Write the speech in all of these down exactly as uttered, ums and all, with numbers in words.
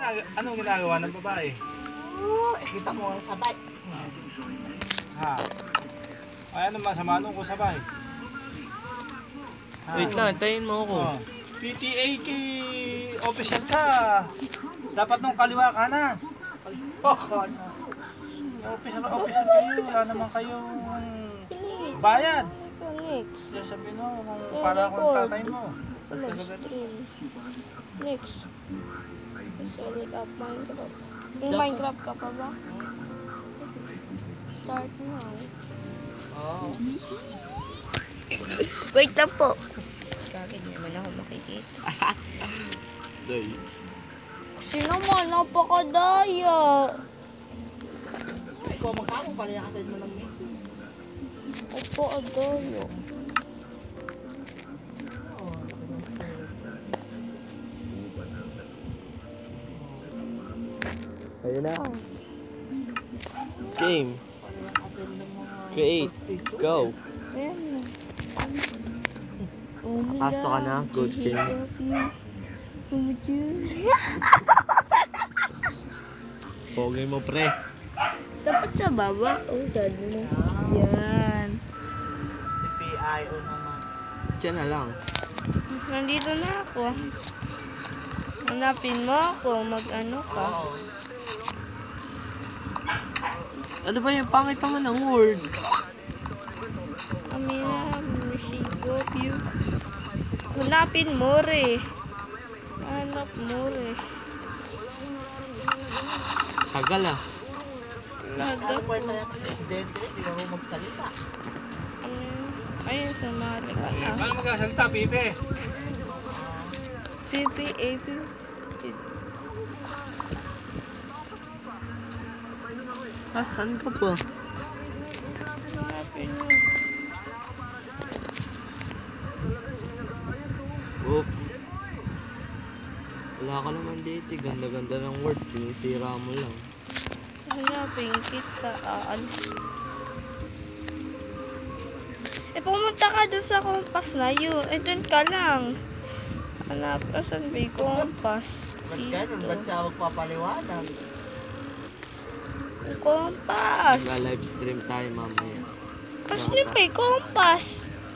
ginag anong ginagawa ng babae? Oh, eh, kita mo ang sabay. Ha? Ay, ano masama nung ko sabay? Ha? Wait lang, tayin mo ako. Oh. P T A K official ka. Dapat nung kaliwa kanan. Baka na. Official, official kayo. Wala naman kayong bayad. Next. Diyan sabihin mo, kung para akong tatay mo. Next stream. Next. Select up Minecraft. Yung Minecraft ka pa ba? Start now. Oh. Wait lang po. Kagad naman ako makikita. Day. Kasi naman, napakadaya. Ikaw magkano pala yakatid mo ng meeting? Opo, adaya. Oh, Ayun na. Game. Create. Go. Ayan na. Pasok ka na. Good game. Pogi mo, pre. Dapat sa baba. Oh, saan mo. Yan. Si P I O naman. Diyan na lang. Nandito na ako. Hanapin mo ako. Mag-ano ka. Oh. Ano ba yung pangit naman ng word? Amina, Michigo, view. Hanapin mo re. Hanap mo re. Tagal ah. Ano Nagap. ba yung kaya presidente? Hindi mo magsalita. Ayun, sumali ka na. Paano magkasalita, Pipe? P P A P. Asan ka ba? Hanapin mo. Oops. Wala ka naman dito. Ganda-ganda ng word. Sinisira mo lang. Hanapin kita. Aalis. Eh, pumunta ka doon sa kompas na yun. Eh, doon ka lang. Hanap ka saan ba yung kompas? Ba't ganun? Ba't siya magpapaliwanag? Yung kompas. Mag-live stream tayo mamaya. Kasi niyo pa yung kompas.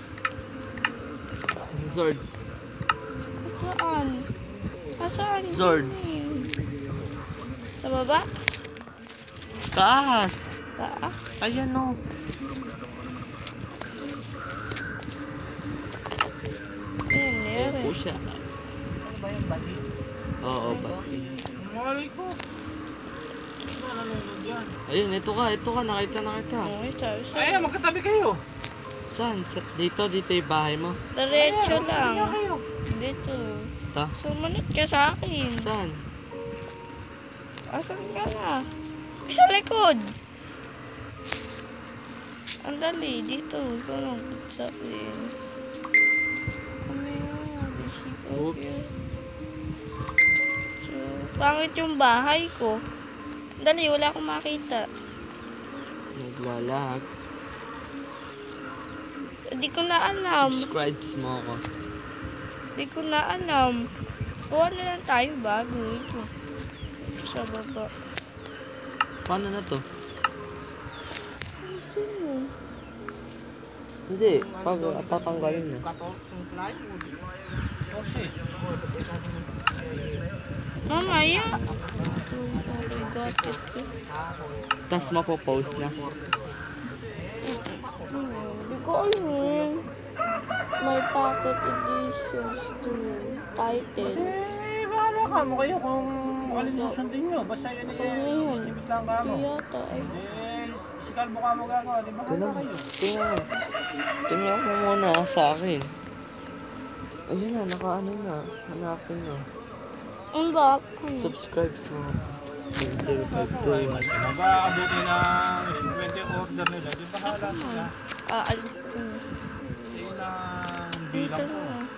Swords. Saan? Saan? Swords. Sa baba? Taas. Taas? Ayan o. Ayan, meron. Upo siya. Ano ba yung body? Oo, pati. Mali ko. Ano nanonood yan? Ayun, ito ka, ito ka. Nakita na kita. Okay, sabi sa... Ay, magkatabi kayo. Saan? Sa, dito, dito yung bahay mo. Diretso Ayan, lang. magkatabi kayo. Dito. Ito. Sumunod ka sa akin. Saan? Asan ka na? Ay, sa likod. Ang dali, dito. Sunod sa akin. Ano yun? Oops. So, pangit yung bahay ko. Dali, wala akong makita. Naglalag. Hindi ko na alam. Subscribes mo ako. Hindi ko na alam. Kuha na lang tayo bago ito. Sa baba. Paano na to? Ay, sino? Hindi, pag tatanggalin na. Katulad yung plywood. Kasi. Oh, ba't ikaw naman si P I O? Mamaya. Oh, I got it. Tapos mapopost na. Hindi ko alam. My pocket editions to title. Eh, bahala ka mo kayo kung alin susundin nyo. Basta yun Saan na eh, yun? estimate lang ka mo. Ito yata ay. Eh, si Calvo ka mo gagawa. Di ba Tingnan kaya mo. kayo? Tingnan mo. Tingnan mo muna sa akin. Ayun na, nakaano na. Hanapin mo. Ang gap. Ano? Subscribes mo. zero five two one. Diba, abuti ng fifty order nila. Di ba hala sila? Aalis ko na. Eh, na bilang Ito ko. na.